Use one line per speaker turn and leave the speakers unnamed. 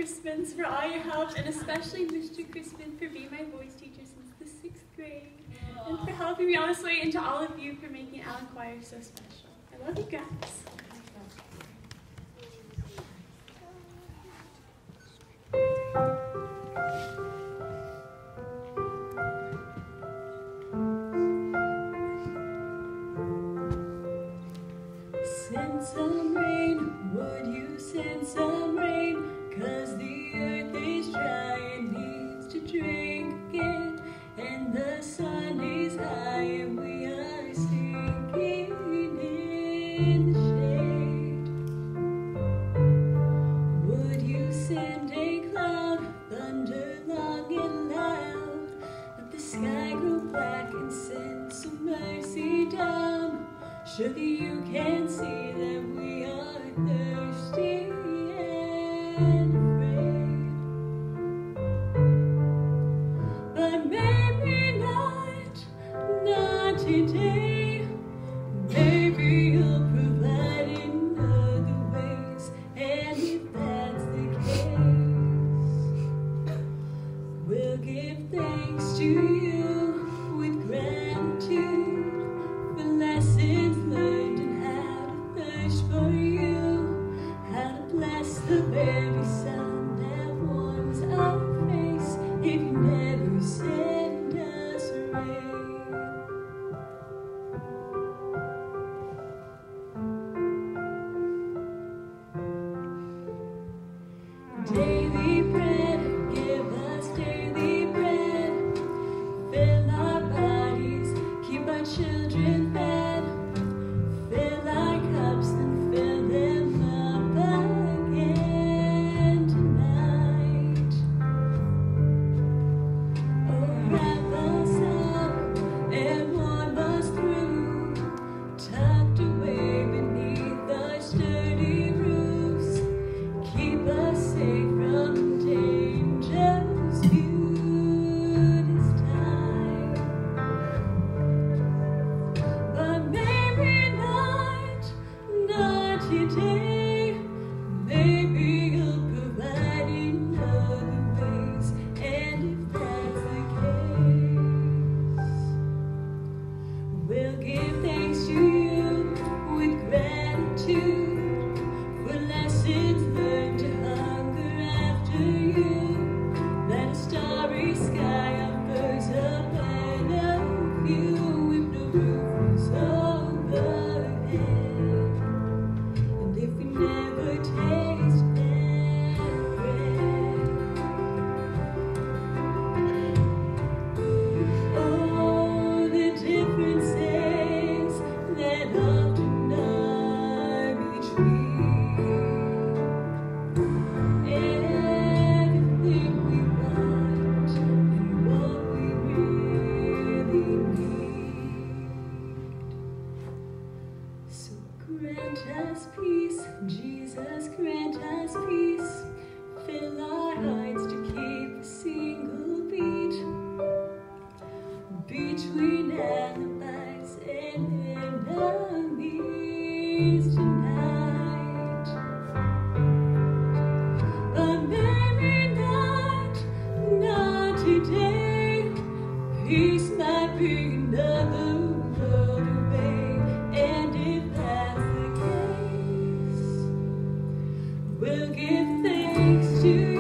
Crispins for all your help, and especially Mr. Crispin for being my voice teacher since the 6th grade, and for helping me on this way, and to all of you for making Allen Choir so special. I love you guys.
Send some rain, would you send some rain? 'Cause the earth is dry and needs to drink again, and the sun is high and we are sinking in the shade. Would you send a cloud, thunder long and loud, let the sky go black and send some mercy down? Surely you can see that we are thirsty and afraid. But maybe not today. Maybe you'll provide in other ways. And if that's the case, we'll give thanks to you with gratitude for lessons learned and how to thirst for you, how to bless the very sun that warms our face if you never send us rain. Daily bread, give us daily bread, fill our bodies, keep our children fed, fill our cups and fill them up again tonight. Oh, wrap us up and warm us through, tucked away beneath our sturdy roofs, keep us safe from danger's view this time. But maybe not today. Maybe you'll provide in other ways, and if that's the case, we'll give thanks to you with gratitude for lessons learned to hunger after you. That a starry sky offers a better view if no roof is overhead. And if we never taste that bread, oh, the differences that often are between everything we want and what we really need. So grant us peace, Jesus, grant us peace. Fill our hearts to keep a single beat between alibis and enemies tonight. But maybe not today. Peace might be another road away, and if that's the case, we'll give thanks to you.